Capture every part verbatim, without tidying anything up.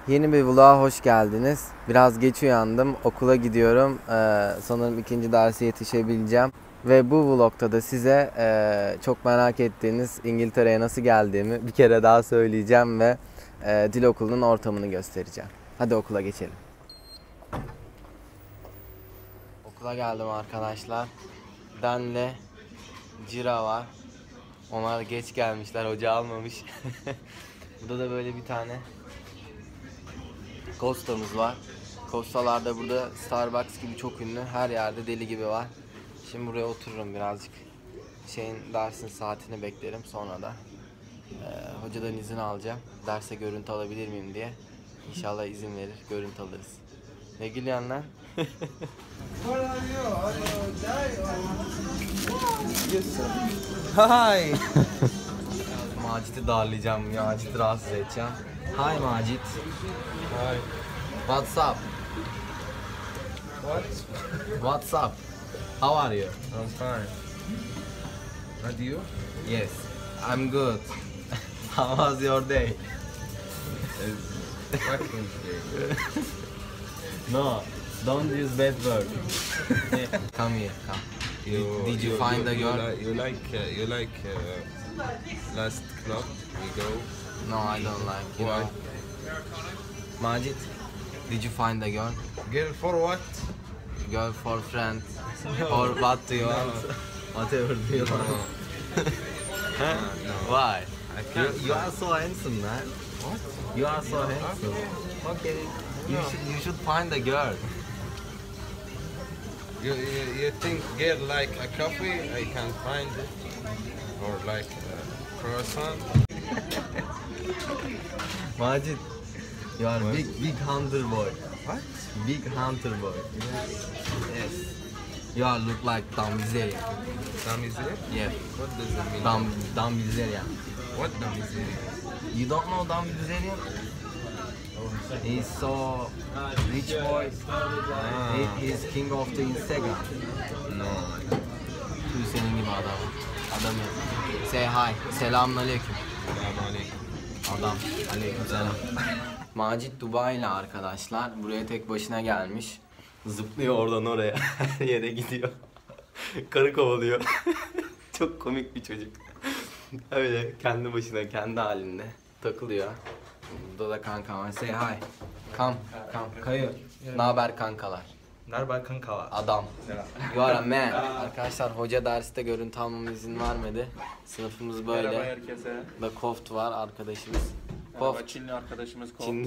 Yeni bir vloga hoş geldiniz. Biraz geç uyandım. Okula gidiyorum. Ee, sanırım ikinci derse yetişebileceğim. Ve bu vlogta da size e, çok merak ettiğiniz İngiltere'ye nasıl geldiğimi bir kere daha söyleyeceğim ve e, dil okulunun ortamını göstereceğim. Hadi okula geçelim. Okula geldim arkadaşlar. Dan'le Cira var. Onlar geç gelmişler. Hoca almamış. Burada da böyle bir tane Costa'mız var. Costa'lar da burada Starbucks gibi çok ünlü. Her yerde deli gibi var. Şimdi buraya otururum birazcık. Şeyin dersin saatini beklerim. Sonra da e, hocadan izin alacağım. Derse görüntü alabilir miyim diye. İnşallah izin verir. Görüntü alırız. Ne gülüyorsun lan? Hi. Macit'i darlayacağım. Macit'i rahatsız edeceğim. Hi Macit. Hi. What's up? What? What's up? How are you? I'm fine. And you? Yes, I'm good. How was your day? It's fucking great. No, don't use bad word. Come here, come. You, Did you find the girl? You like you like, uh, you like uh, last club we go? No, I don't like. You Why? know. Majid, did you find the girl? Girl for what? Girl for friend? Or what do you want? Whatever do you want? Huh? no. Why? I You, can't. you are so handsome, man. What? You are so handsome. Okay. You No. should you should find a girl. You, you you think girl like a coffee? I can find it. Or like a croissant? Majid, you are What? big big hunter boy. What? Big hunter boy. Yes. You are look like Dam Bilzerian. Damizeri? Yeah. What does it mean? Dam Dam Bilzerian. What damizeri? You don't know Dam Bilzerian? He's so rich boy. Ah. He, he's king of the Instagram. No. Tüm senin gibi adam. Adam ya. Say hi. Selamun aleyküm. Selamünaleyküm. Adam. Aleyküm selam. Macit Dubai'li arkadaşlar. Buraya tek başına gelmiş. Zıplıyor oradan oraya. Her yere gidiyor. Karı kovalıyor. Çok komik bir çocuk. Öyle kendi başına, kendi halinde takılıyor. Burada da kanka var. Say hi. Come, come. Kayı. Ne haber kankalar? Merhaba kanka. Adam. You are a man. Arkadaşlar hoca derste görüntü almama izin vermedi. Sınıfımız böyle. Merhaba herkese. Da Koft var arkadaşımız. Merhaba Koft. Çinli arkadaşımız Kof. Çinli.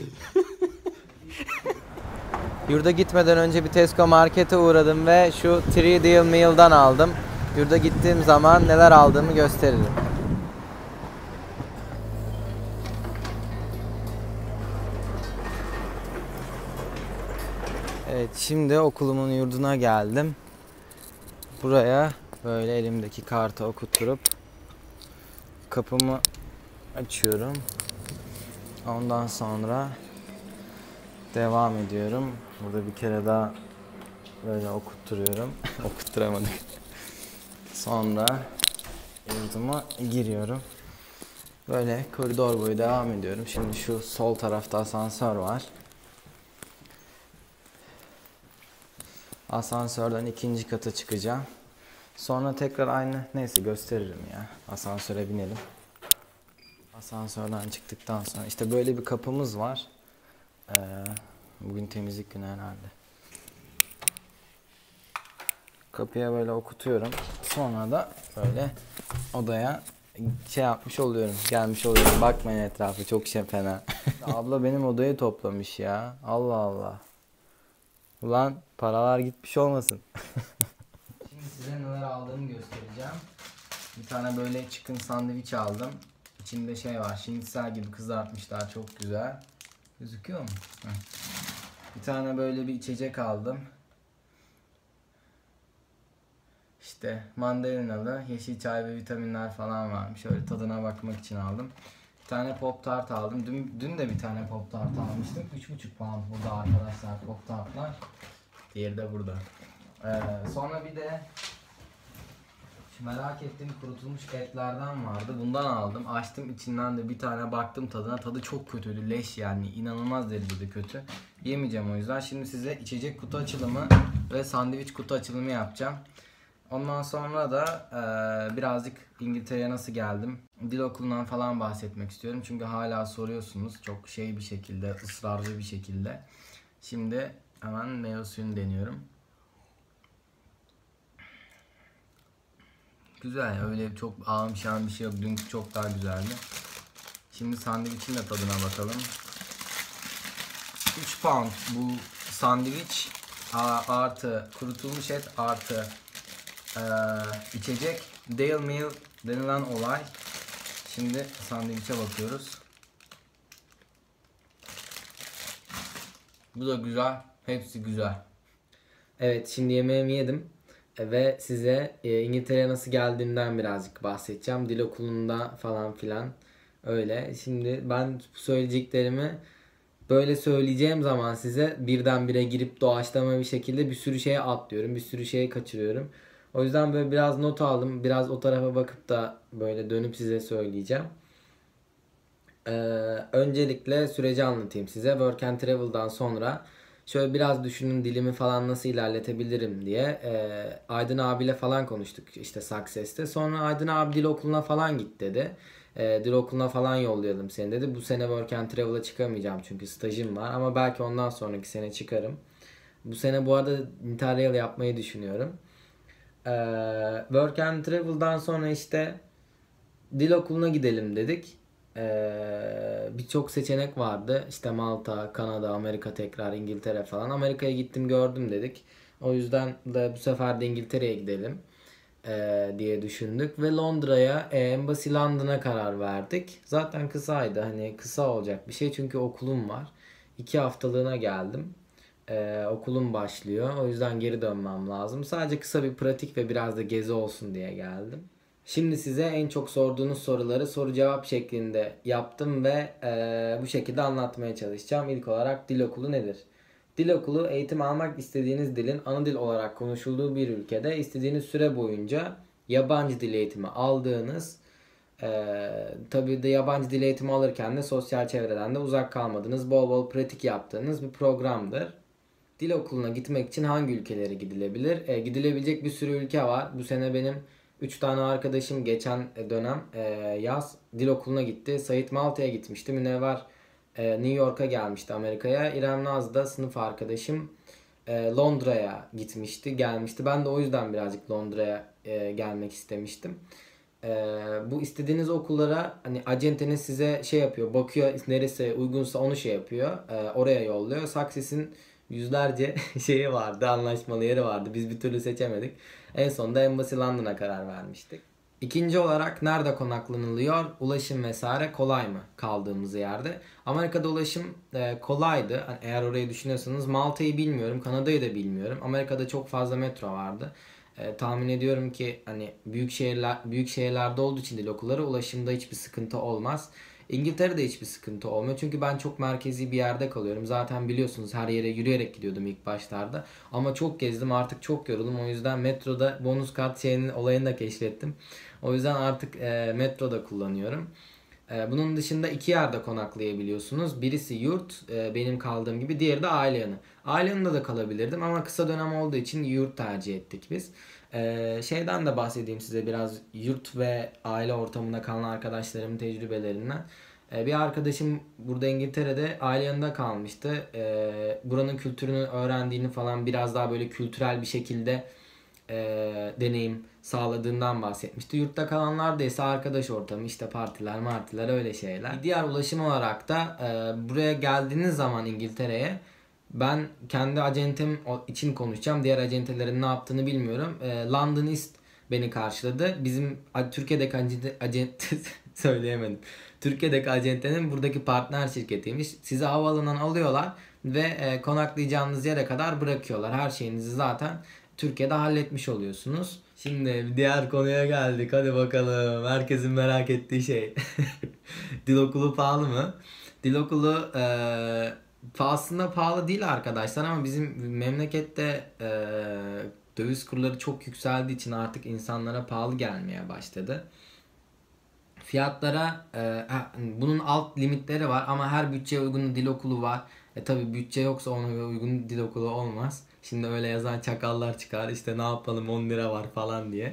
Yurda gitmeden önce bir Tesco markete uğradım ve şu three deal meal'dan aldım. Yurda gittiğim zaman neler aldığımı gösteririm. Evet, şimdi okulumun yurduna geldim. Buraya böyle elimdeki kartı okutturup kapımı açıyorum. Ondan sonra devam ediyorum. Burada bir kere daha böyle okutturuyorum. Okutturamadım. Sonra yurduma giriyorum. Böyle koridor boyu devam ediyorum. Şimdi şu sol tarafta asansör var. Asansörden ikinci kata çıkacağım. Sonra tekrar aynı, neyse gösteririm ya. Asansöre binelim. Asansörden çıktıktan sonra işte böyle bir kapımız var. Ee, bugün temizlik günü herhalde. Kapıya böyle okutuyorum. Sonra da böyle odaya şey yapmış oluyorum. Gelmiş oluyorum. Bakmayın etrafı, çok şey fena. Abla benim odayı toplamış ya. Allah Allah. Ulan paralar gitmiş olmasın. Şimdi size neler aldığımı göstereceğim. Bir tane böyle chicken sandviç aldım. İçinde şey var, şinitsel gibi kızartmışlar, çok güzel. Gözüküyor mu? Heh. Bir tane böyle bir içecek aldım. İşte mandalinalı, yeşil çay ve vitaminler falan varmış. Öyle tadına bakmak için aldım. Bir tane pop tart aldım. Dün, dün de bir tane pop tart almıştım. üç buçuk pound burada arkadaşlar pop tartlar. Diğeri de burada. Ee, sonra bir de Şu merak ettiğim kurutulmuş etlerden vardı. Bundan aldım. Açtım, içinden de bir tane baktım tadına. Tadı çok kötüydü. Leş yani. İnanılmaz derecede kötü. Yemeyeceğim o yüzden. Şimdi size içecek kutu açılımı ve sandviç kutu açılımı yapacağım. Ondan sonra da e, birazcık İngiltere'ye nasıl geldim, dil okulundan falan bahsetmek istiyorum. Çünkü hala soruyorsunuz çok şey bir şekilde, ısrarcı bir şekilde. Şimdi hemen meyve suyunu deniyorum. Güzel, öyle çok ağım şahım bir şey yok. Dünkü çok daha güzeldi. Şimdi sandviçin de tadına bakalım. üç pound bu sandviç artı kurutulmuş et artı Ee, içecek Dale Meal denilen olay. Şimdi sandviçe bakıyoruz. Bu da güzel. Hepsi güzel. Evet, şimdi yemeğimi yedim ve size e, İngiltere'ye nasıl geldiğimden birazcık bahsedeceğim. Dil okulunda falan filan öyle. Şimdi ben bu söyleyeceklerimi böyle söyleyeceğim zaman size birdenbire girip doğaçlama bir şekilde bir sürü şeye atlıyorum. Bir sürü şeye kaçırıyorum. O yüzden böyle biraz not aldım. Biraz o tarafa bakıp da böyle dönüp size söyleyeceğim. Ee, öncelikle süreci anlatayım size. Work and Travel'dan sonra şöyle biraz düşünün dilimi falan nasıl ilerletebilirim diye. Ee, Aydın abiyle falan konuştuk işte Success'te. Sonra Aydın abi dil okuluna falan git dedi. Ee, dil okuluna falan yollayalım seni dedi. Bu sene Work and Travel'a çıkamayacağım çünkü stajım var. Ama belki ondan sonraki sene çıkarım. Bu sene bu arada Interrail yapmayı düşünüyorum. Ee, Work and Travel'dan sonra işte dil okuluna gidelim dedik. Ee, Birçok seçenek vardı. İşte Malta, Kanada, Amerika, tekrar İngiltere falan. Amerika'ya gittim gördüm dedik. O yüzden de bu sefer de İngiltere'ye gidelim ee, diye düşündük. Ve Londra'ya, e, Embassy London'a karar verdik. Zaten kısaydı. Hani kısa olacak bir şey çünkü okulum var. İki haftalığına geldim. Ee, okulum başlıyor. O yüzden geri dönmem lazım. Sadece kısa bir pratik ve biraz da gezi olsun diye geldim. Şimdi size en çok sorduğunuz soruları soru cevap şeklinde yaptım ve e, bu şekilde anlatmaya çalışacağım. İlk olarak dil okulu nedir? Dil okulu eğitim almak istediğiniz dilin ana dil olarak konuşulduğu bir ülkede istediğiniz süre boyunca yabancı dil eğitimi aldığınız, e, tabii de yabancı dil eğitimi alırken de sosyal çevreden de uzak kalmadığınız, bol bol pratik yaptığınız bir programdır. Dil okuluna gitmek için hangi ülkelere gidilebilir? E, gidilebilecek bir sürü ülke var. Bu sene benim üç tane arkadaşım geçen dönem e, yaz dil okuluna gitti. Sait Malta'ya gitmişti. Münevver e, New York'a gelmişti, Amerika'ya. İrem Naz da sınıf arkadaşım e, Londra'ya gitmişti, gelmişti. Ben de o yüzden birazcık Londra'ya e, gelmek istemiştim. E, bu istediğiniz okullara hani acenteniz size şey yapıyor, bakıyor neresi uygunsa onu şey yapıyor, e, oraya yolluyor. Success'in yüzlerce şeyi vardı, anlaşmalı yeri vardı. Biz bir türlü seçemedik. En sonunda Embassy London'a karar vermiştik. İkinci olarak nerede konaklanılıyor? Ulaşım vesaire kolay mı kaldığımız yerde? Amerika'da ulaşım e, kolaydı. Hani eğer orayı düşünüyorsanız. Malta'yı bilmiyorum, Kanada'yı da bilmiyorum. Amerika'da çok fazla metro vardı. E, tahmin ediyorum ki hani büyük şehirler büyük şehirlerde olduğu için dil okulları ulaşımda hiçbir sıkıntı olmaz. İngiltere'de hiçbir sıkıntı olmuyor. Çünkü ben çok merkezi bir yerde kalıyorum. Zaten biliyorsunuz her yere yürüyerek gidiyordum ilk başlarda. Ama çok gezdim, artık çok yoruldum. O yüzden metroda bonus kart şeyinin olayını da keşfettim. O yüzden artık e, metroda kullanıyorum. E, bunun dışında iki yerde konaklayabiliyorsunuz. Birisi yurt, e, benim kaldığım gibi. Diğeri de aile yanı. Aile yanında da kalabilirdim ama kısa dönem olduğu için yurt tercih ettik biz. Ee, şeyden de bahsedeyim size biraz, yurt ve aile ortamında kalan arkadaşlarımın tecrübelerinden. Ee, bir arkadaşım burada İngiltere'de aile yanında kalmıştı. Ee, buranın kültürünü öğrendiğini falan, biraz daha böyle kültürel bir şekilde e, deneyim sağladığından bahsetmişti. Yurtta kalanlar da ise arkadaş ortamı, işte partiler martiler öyle şeyler. Bir diğer ulaşım olarak da e, buraya geldiğiniz zaman İngiltere'ye, ben kendi acentem için konuşacağım. Diğer acentelerin ne yaptığını bilmiyorum. E, London East beni karşıladı. Bizim Türkiye'deki acente, acente söyleyemedim. Türkiye'deki acentenin buradaki partner şirketiymiş. Sizi havaalanından alıyorlar ve e, konaklayacağınız yere kadar bırakıyorlar. Her şeyinizi zaten Türkiye'de halletmiş oluyorsunuz. Şimdi diğer konuya geldik. Hadi bakalım. Herkesin merak ettiği şey. Dil okulu pahalı mı? Dil okulu eee aslında pahalı değil arkadaşlar ama bizim memlekette e, Döviz kurları çok yükseldiği için artık insanlara pahalı gelmeye başladı. Fiyatlara e, bunun alt limitleri var ama her bütçeye uygun dil okulu var. E tabi bütçe yoksa ona uygun dil okulu olmaz. Şimdi öyle yazan çakallar çıkar işte ne yapalım on lira var falan diye.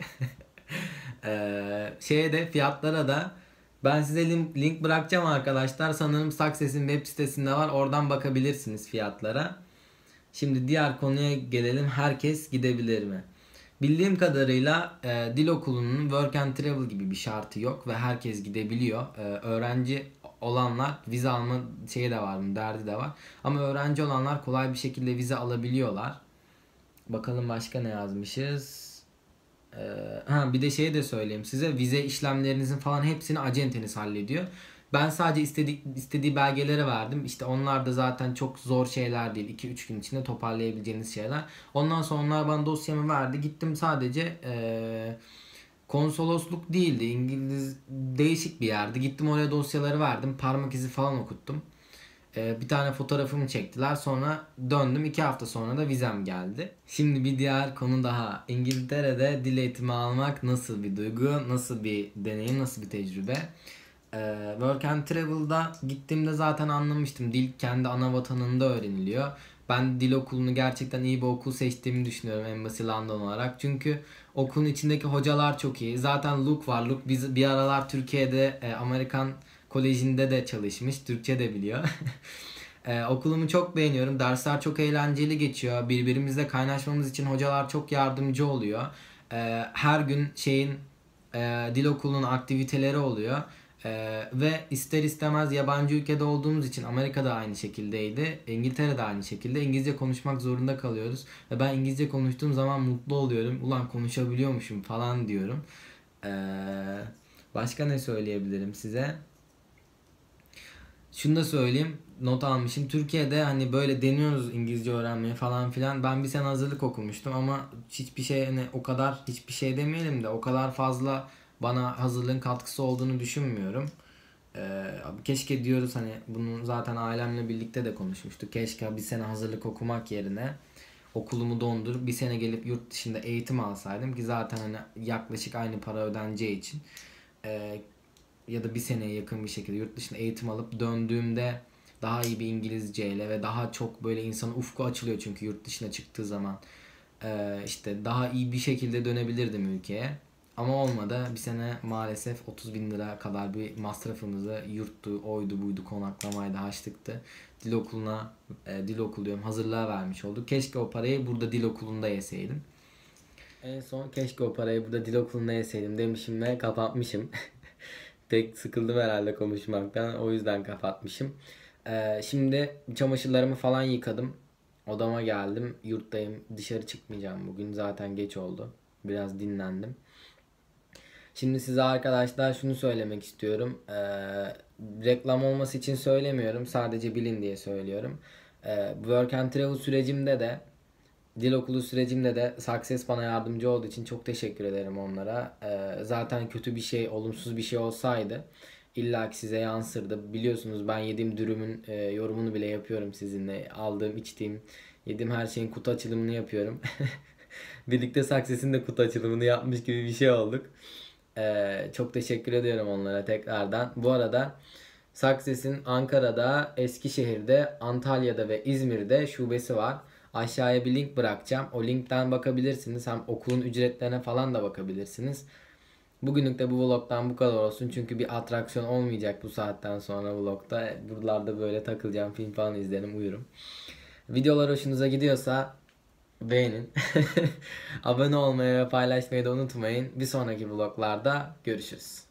e, şeye de fiyatlara da ben size link, link bırakacağım arkadaşlar. Sanırım Success'in web sitesinde var. Oradan bakabilirsiniz fiyatlara. Şimdi diğer konuya gelelim. Herkes gidebilir mi? Bildiğim kadarıyla e, dil okulunun work and travel gibi bir şartı yok ve herkes gidebiliyor. E, öğrenci olanlar vize alma şeyi de var mı, derdi de var. Ama öğrenci olanlar kolay bir şekilde vize alabiliyorlar. Bakalım başka ne yazmışız? E, ha bir de şey de söyleyeyim size. Vize işlemlerinizin falan hepsini acenteniz hallediyor. Ben sadece istediği, istediği belgeleri verdim. İşte onlar da zaten çok zor şeyler değil. iki üç gün içinde toparlayabileceğiniz şeyler. Ondan sonra onlar bana dosyamı verdi. Gittim sadece ee, konsolosluk değildi. İngiliz değişik bir yerdi. Gittim oraya dosyaları verdim. Parmak izi falan okuttum. E, bir tane fotoğrafımı çektiler. Sonra döndüm. iki hafta sonra da vizem geldi. Şimdi bir diğer konu daha. İngiltere'de dil eğitimi almak nasıl bir duygu? Nasıl bir deneyim? Nasıl bir tecrübe? Ee, Work and Travel'da gittiğimde zaten anlamıştım. Dil kendi ana vatanında öğreniliyor. Ben dil okulunu gerçekten iyi bir okul seçtiğimi düşünüyorum Embassy London olarak. Çünkü okulun içindeki hocalar çok iyi. Zaten Luke var. Luke biz bir aralar Türkiye'de e, Amerikan Koleji'nde de çalışmış. Türkçe de biliyor. e, okulumu çok beğeniyorum. Dersler çok eğlenceli geçiyor. Birbirimizle kaynaşmamız için hocalar çok yardımcı oluyor. E, her gün şeyin e, dil okulunun aktiviteleri oluyor. Ee, ve ister istemez yabancı ülkede olduğumuz için Amerika'da aynı şekildeydi. İngiltere'de aynı şekilde İngilizce konuşmak zorunda kalıyoruz. Ve ben İngilizce konuştuğum zaman mutlu oluyorum. Ulan konuşabiliyormuşum falan diyorum. Ee, başka ne söyleyebilirim size? Şunu da söyleyeyim. Not almışım. Türkiye'de hani böyle deniyoruz İngilizce öğrenmeye falan filan. Ben bir sene hazırlık okumuştum ama hiçbir şey hani o kadar hiçbir şey demeyelim de o kadar fazla bana hazırlığın katkısı olduğunu düşünmüyorum. Ee, keşke diyoruz hani bunu zaten ailemle birlikte de konuşmuştuk. Keşke bir sene hazırlık okumak yerine okulumu dondurup bir sene gelip yurt dışında eğitim alsaydım ki zaten hani yaklaşık aynı para ödeneceği için ee, ya da bir seneye yakın bir şekilde yurt dışında eğitim alıp döndüğümde daha iyi bir İngilizceyle ve daha çok böyle insanın ufku açılıyor çünkü yurt dışına çıktığı zaman ee, işte daha iyi bir şekilde dönebilirdim ülkeye. Ama olmadı. Bir sene maalesef otuz bin lira kadar bir masrafımızı yurttu, oydu, buydu, konaklamaydı, harçlıktı. Dil okuluna, e, dil okulu diyorum, hazırlığa vermiş olduk. Keşke o parayı burada dil okulunda yeseydim. En son keşke o parayı burada dil okulunda yeseydim demişim ve kapatmışım. Pek sıkıldım herhalde konuşmaktan. O yüzden kapatmışım. Ee, şimdi çamaşırlarımı falan yıkadım. Odama geldim. Yurttayım. Dışarı çıkmayacağım bugün. Zaten geç oldu. Biraz dinlendim. Şimdi size arkadaşlar şunu söylemek istiyorum. Ee, reklam olması için söylemiyorum. Sadece bilin diye söylüyorum. Ee, Work and Travel sürecimde de dil okulu sürecimde de Success bana yardımcı olduğu için çok teşekkür ederim onlara. Ee, zaten kötü bir şey, olumsuz bir şey olsaydı illa ki size yansırdı. Biliyorsunuz ben yediğim dürümün e, yorumunu bile yapıyorum sizinle. Aldığım, içtiğim, yediğim her şeyin kutu açılımını yapıyorum. Birlikte Success'in de kutu açılımını yapmış gibi bir şey olduk. Ee, çok teşekkür ediyorum onlara tekrardan. Bu arada Success'in Ankara'da, Eskişehir'de, Antalya'da ve İzmir'de şubesi var. Aşağıya bir link bırakacağım. O linkten bakabilirsiniz. Hem okulun ücretlerine falan da bakabilirsiniz. Bugünlük de bu vlogdan bu kadar olsun. Çünkü bir atraksiyon olmayacak bu saatten sonra vlogda. Buralarda böyle takılacağım, film falan izlerim, uyurum. Videolar hoşunuza gidiyorsa beğenin. Abone olmayı ve paylaşmayı da unutmayın. Bir sonraki vloglarda görüşürüz.